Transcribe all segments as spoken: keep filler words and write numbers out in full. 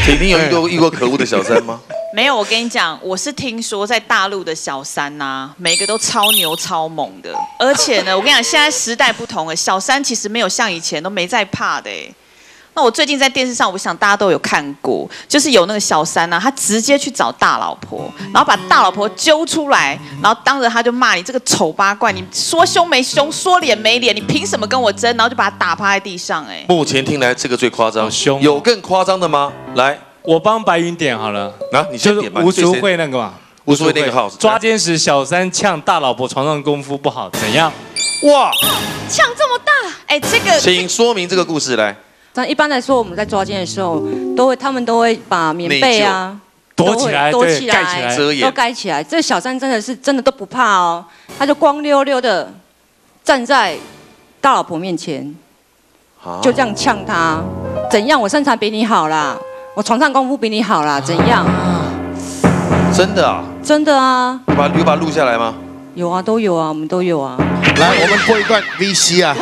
婷婷有遇过遇过可恶的小三吗？ 没有，我跟你讲，我是听说在大陆的小三呐、啊，每个都超牛超猛的，而且呢，我跟你讲，现在时代不同了，小三其实没有像以前都没在怕的哎。那我最近在电视上，我想大家都有看过，就是有那个小三啊，他直接去找大老婆，然后把大老婆揪出来，然后当着他就骂你这个丑八怪，你说凶没凶，说脸没脸，你凭什么跟我争？然后就把他打趴在地上哎。 目前听来这个最夸张， 凶， 有更夸张的吗？来。 我帮白云点好了， 啊，你先点吧。 吴淑慧那个嘛， 吴淑慧那个号， 抓奸时小三呛大老婆床上功夫不好，怎样？ 哇， 呛这么大， 哎，这个， 请说明这个故事来。 但一般来说，我们在抓奸的时候，都会他们都会把棉被啊躲起来， 躲起来， 盖起来， 遮掩， 都盖起来。这小三真的是真的都不怕哦，他就光溜溜的站在大老婆面前，就这样呛他，怎样？我身材比你好啦。 我床上功夫比你好啦，怎样？ 真的啊？ 真的啊！ 有把有把它录下来吗？ 有啊，都有啊，我们都有啊。 来，我们播一段 V C 啊。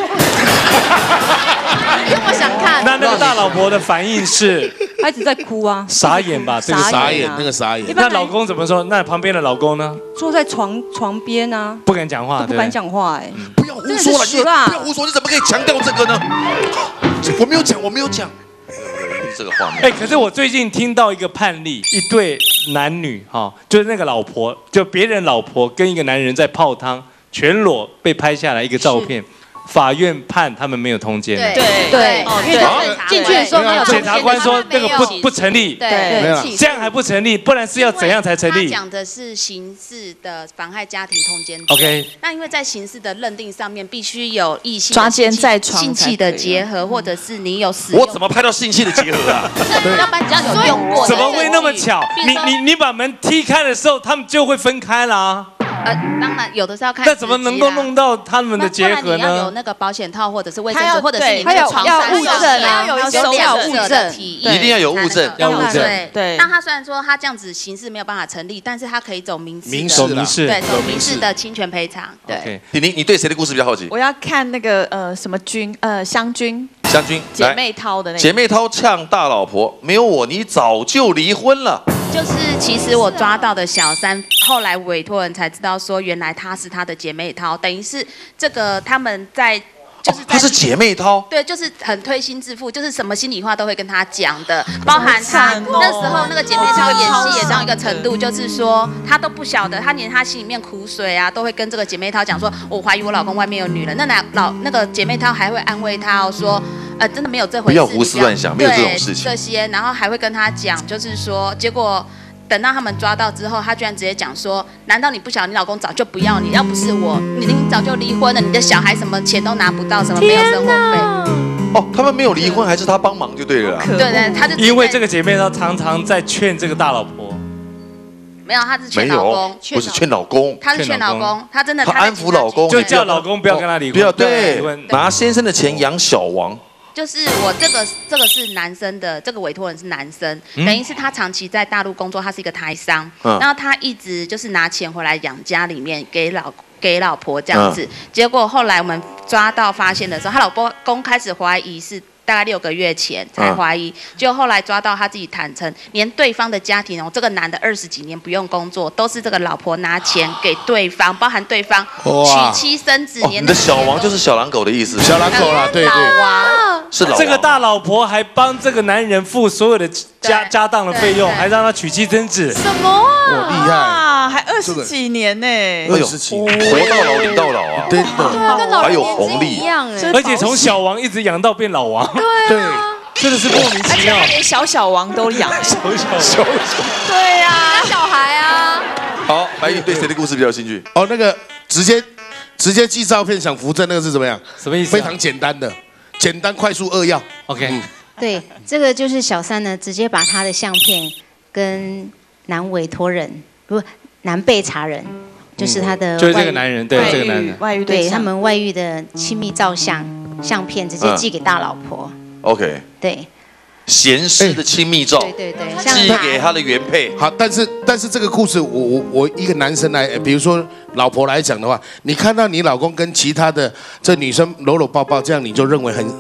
这么想看？ 那那个大老婆的反应是？ 她一直在哭啊， 傻眼吧？这个傻眼，那个傻眼。 那老公怎么说？那旁边的老公呢？ 坐在床床边啊， 不敢讲话， 不敢讲话哎。 不要胡说了，你不要胡说，你怎么可以强调这个呢？我没有讲，我没有讲。 这个画面， 哎，可是我最近听到一个判例，一对男女哈，就是那个老婆，就别人老婆跟一个男人在泡汤，全裸被拍下来一个照片，法院判他们没有通奸。 对对，因为他进去的时候没有检察官说那个不不成立， 对， 这样还不成立，不然是要怎样才成立？ 他讲的是刑事的妨害家庭通奸。 OK， 那因为在刑事的认定上面，必须有异性抓奸在床性器的结合，或者是你有使用。 我怎么拍到性器的结合啊？ 要不然只要有用过。 怎么会那么巧？你你你把门踢开的时候，他们就会分开啦。 呃，当然有的是要看。 那怎么能够弄到他们的结合呢？ 你要有那个保险套，或者是卫生纸，或者是你那个床上物证啊， 要有有物证， 一定要有物证， 要物证。 对对。 那他虽然说他这样子刑事没有办法成立，但是他可以走民事。 民事民事对，走民事的侵权赔偿。对。 你你你对谁的故事比较好奇？ 我要看那个呃什么君呃湘君。 湘君， 姐妹淘的那个。 姐妹淘呛大老婆，没有我你早就离婚了。 就是其实我抓到的小三，后来委托人才知道说，原来她是她的姐妹淘，等于是这个他们在。 就是她是姐妹淘， 对，就是很推心置腹，就是什么心里话都会跟她讲的，包含她那时候那个姐妹淘演戏也到一个程度，就是说她都不晓得，她连她心里面苦水啊，都会跟这个姐妹淘讲说，我怀疑我老公外面有女人。那男老那个姐妹淘还会安慰她哦，说，呃，真的没有这回事， 不要胡思乱想，没有这种事情。 这些，然后还会跟她讲，就是说，结果。 等到他们抓到之后，他居然直接讲说：“难道你不晓得你老公早就不要你？要不是我，你你早就离婚了，你的小孩什么钱都拿不到，什么没有生活费。” 哦，他们没有离婚，还是他帮忙就对了。 对对，他就因为这个姐妹她常常在劝这个大老婆。 没有，她是劝老公， 不是劝老公， 她是劝老公，她真的她安抚老公， 就叫老公不要跟他离婚， 不要对，拿先生的钱养小王。 就是我这个这个是男生的，这个委托人是男生，嗯、等于是他长期在大陆工作，他是一个台商，嗯、然后他一直就是拿钱回来养家里面给老给老婆这样子，嗯、结果后来我们抓到发现的时候，他老婆公开始怀疑是。 大概六个月前才怀疑，就后来抓到他自己坦诚，连对方的家庭哦，这个男的二十几年不用工作，都是这个老婆拿钱给对方，包含对方娶妻生子。 你的小王就是小狼狗的意思， 小狼狗啦，对对， 老王是老王。 这个大老婆还帮这个男人付所有的家家当的费用，还让他娶妻生子。 什么啊？ 厉害啊，还二十几年呢， 二十几年， 活到老领到老啊， 真的， 还有红利一样哎， 而且从小王一直养到变老王。 对， 真的是莫名其妙， 连小小王都养， 小小小， 对呀， 小孩啊。 好，白云对谁的故事比较有兴趣？ 哦，那个直接直接寄照片想扶正，那个是怎么样？ 什么意思？ 非常简单的，简单快速扼要。 OK， 对，这个就是小三呢，直接把他的相片跟男委托人，不，男被查人，就是他的， 就是这个男人，对这个男人， 外遇对他们外遇的亲密照相相片，直接寄给大老婆。 OK， 对， 闲适的亲密照， 对对对， 寄给他的原配。 好，但是但是这个故事，我我我一个男生来，比如说老婆来讲的话，你看到你老公跟其他的这女生搂搂抱抱，这样你就认为很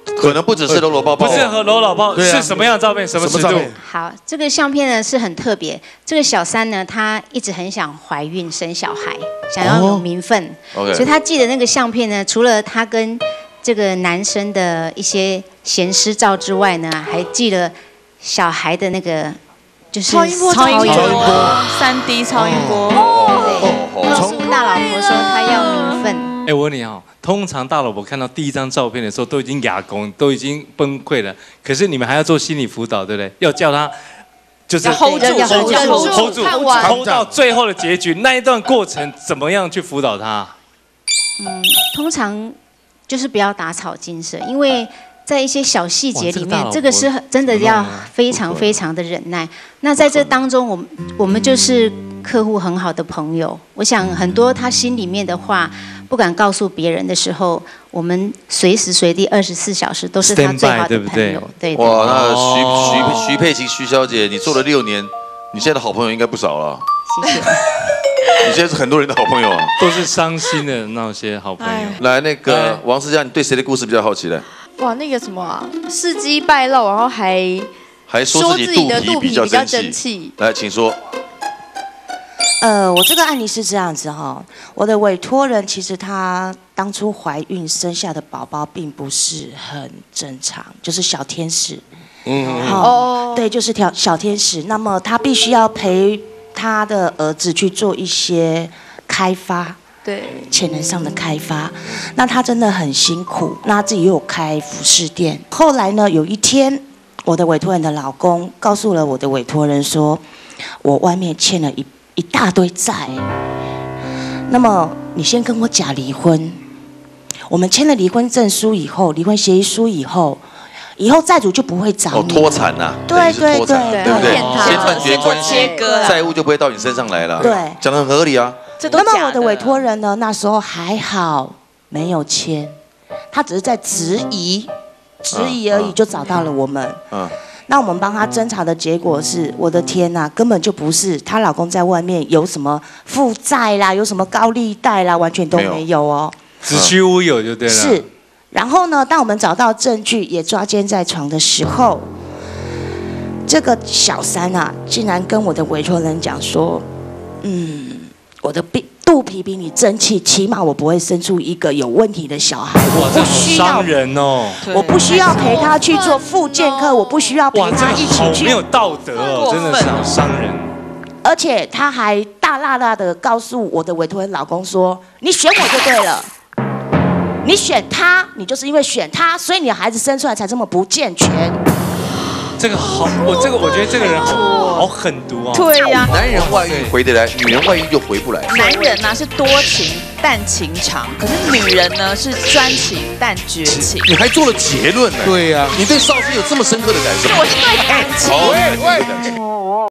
可能不只是搂搂抱抱， 不是和搂搂抱， 对啊是什么样的照片？什么尺度？ 好，这个相片呢是很特别。这个小三呢，她一直很想怀孕生小孩，想要有名分， 哦 OK 所以她寄的那个相片呢，除了她跟这个男生的一些咸湿照之外呢，还寄了小孩的那个就是超音波，超音波，三 D 超音波。 对，告诉大老婆说她要名分。 哎，我问你哦，通常大老婆看到第一张照片的时候，都已经哑公，都已经崩溃了。可是你们还要做心理辅导，对不对？要叫她就是要 hold 住要 hold 住 hold 住 ，hold 住看完 ，hold 到最后的结局。那一段过程怎么样去辅导她？ 嗯，通常就是不要打草惊蛇，因为在一些小细节里面， 哇这个是真的要非常非常的忍耐。那在这当中，我们我们就是客户很好的朋友。我想很多他心里面的话不敢告诉别人的时候，我们随时随地二十四小时都是他最好的朋友。对， 哇，那徐徐徐佩琪徐小姐，你做了六年，你现在的好朋友应该不少了。 谢谢。 你现在是很多人的好朋友啊， 都是伤心的那些好朋友。 来，那个王思佳，你对谁的故事比较好奇呢？ 哇，那个什么啊，事迹败露，然后还还说自己肚皮比较争气。来，请说。 呃，我这个案例是这样子哈，我的委托人其实她当初怀孕生下的宝宝并不是很正常，就是小天使。嗯，哦，对，就是条小天使。那么她必须要陪她的儿子去做一些开发。对潜能上的开发，那他真的很辛苦。那他自己又有开服饰店。后来呢，有一天，我的委托人的老公告诉了我的委托人说，我外面欠了一一大堆债。那么你先跟我假离婚，我们签了离婚证书以后，离婚协议书以后，以后债主就不会找你。 哦，脱产呐、啊， 对对对， 对不对？先断绝关系，债务就不会到你身上来了。 对， 讲得很合理啊。 那么我的委托人呢？那时候还好没有签，他只是在质疑，质疑而已就找到了我们。嗯，那我们帮他侦查的结果是，我的天哪，根本就不是她老公在外面有什么负债啦，有什么高利贷啦，完全都没有哦， 子虚乌有就对了。 是，然后呢，当我们找到证据也抓奸在床的时候，这个小三啊，竟然跟我的委托人讲说，嗯。我的肚皮比你争气，起码我不会生出一个有问题的小孩。 哇，这好伤人哦！ 我不需要陪他去做复健科，我不需要陪他一起去。 没有道德哦，真的是好伤人。 而且他还大辣辣的告诉我的委托人老公说：“你选我就对了，你选他，你就是因为选他，所以你的孩子生出来才这么不健全。” 这个好，我这个我觉得这个人好好狠毒哦。 对呀， 男人外遇回得来，女人外遇就回不来。 男人呢是多情但情长，可是女人呢是专情但绝情。 你还做了结论呢？ 对呀， 你对少勋有这么深刻的感受？ 我是对感情。 喂喂。